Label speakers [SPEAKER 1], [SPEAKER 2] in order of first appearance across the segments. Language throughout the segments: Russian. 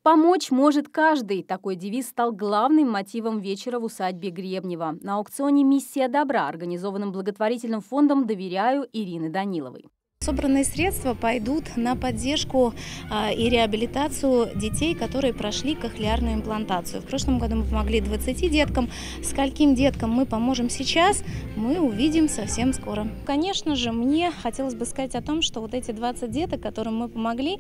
[SPEAKER 1] Помочь может каждый. Такой девиз стал главным мотивом вечера в усадьбе Гребнева. На аукционе «Миссия добра», организованном благотворительным фондом «Доверяю» Ирины Даниловой.
[SPEAKER 2] Собранные средства пойдут на поддержку и реабилитацию детей, которые прошли кохлеарную имплантацию. В прошлом году мы помогли 20 деткам. Скольким деткам мы поможем сейчас, мы увидим совсем скоро. Конечно же, мне хотелось бы сказать о том, что вот эти 20 деток, которым мы помогли,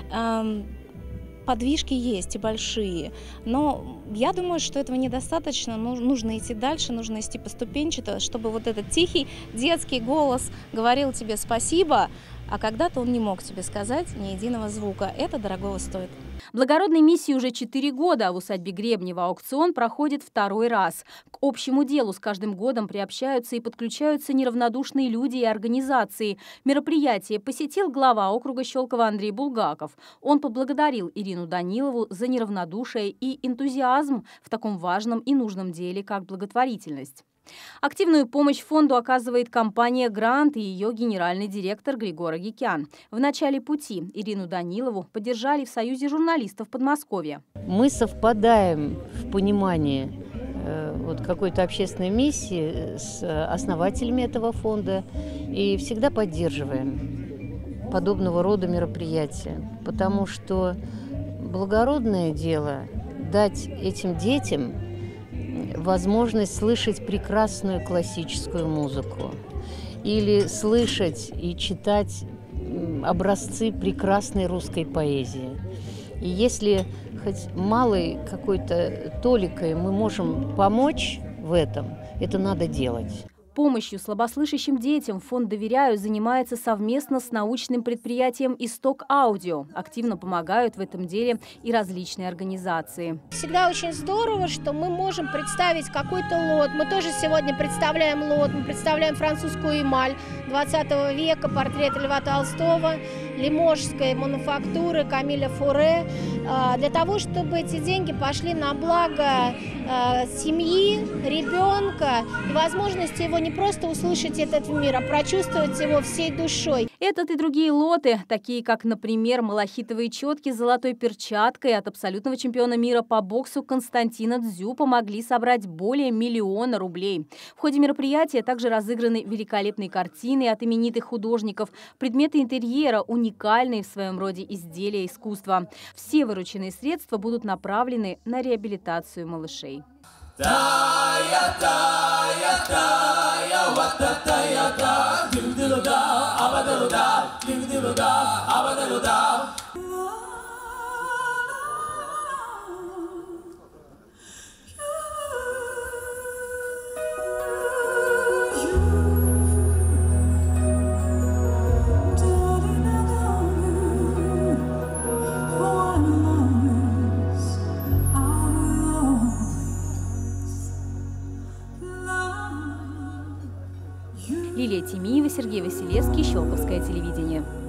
[SPEAKER 2] подвижки есть и большие, но я думаю, что этого недостаточно, нужно идти дальше, нужно идти поступенчато, чтобы вот этот тихий детский голос говорил тебе спасибо, а когда-то он не мог тебе сказать ни единого звука. Это дорогого стоит.
[SPEAKER 1] Благородной миссии уже 4 года, а в усадьбе Гребнева аукцион проходит второй раз. К общему делу с каждым годом приобщаются и подключаются неравнодушные люди и организации. Мероприятие посетил глава округа Щелково Андрей Булгаков. Он поблагодарил Ирину Данилову за неравнодушие и энтузиазм в таком важном и нужном деле, как благотворительность. Активную помощь фонду оказывает компания «Грант» и ее генеральный директор Григорий Агикян. В начале пути Ирину Данилову поддержали в Союзе журналистов Подмосковья.
[SPEAKER 3] Мы совпадаем в понимании какой-то общественной миссии с основателями этого фонда и всегда поддерживаем подобного рода мероприятия, потому что благородное дело дать этим детям возможность слышать прекрасную классическую музыку или слышать и читать образцы прекрасной русской поэзии. И если хоть малой какой-то толикой мы можем помочь в этом, это надо делать.
[SPEAKER 1] Помощью слабослышащим детям фонд «Доверяю» занимается совместно с научным предприятием «Исток Аудио». Активно помогают в этом деле и различные организации.
[SPEAKER 4] Всегда очень здорово, что мы можем представить какой-то лот. Мы тоже сегодня представляем лот. Мы представляем французскую эмаль 20 века, портрет Льва Толстого, лиможской мануфактуры Камиля Фуре. Для того, чтобы эти деньги пошли на благо семьи, ребенка и возможности его не просто услышать этот мир, а прочувствовать его всей душой.
[SPEAKER 1] Этот и другие лоты, такие как, например, малахитовые четки с золотой перчаткой от абсолютного чемпиона мира по боксу Константина Дзю, помогли собрать более 1 миллиона рублей. В ходе мероприятия также разыграны великолепные картины от именитых художников, предметы интерьера, уникальные в своем роде изделия искусства. Все вырученные средства будут направлены на реабилитацию малышей. Лилия Тимиева, Сергей Василевский, Щелковское телевидение.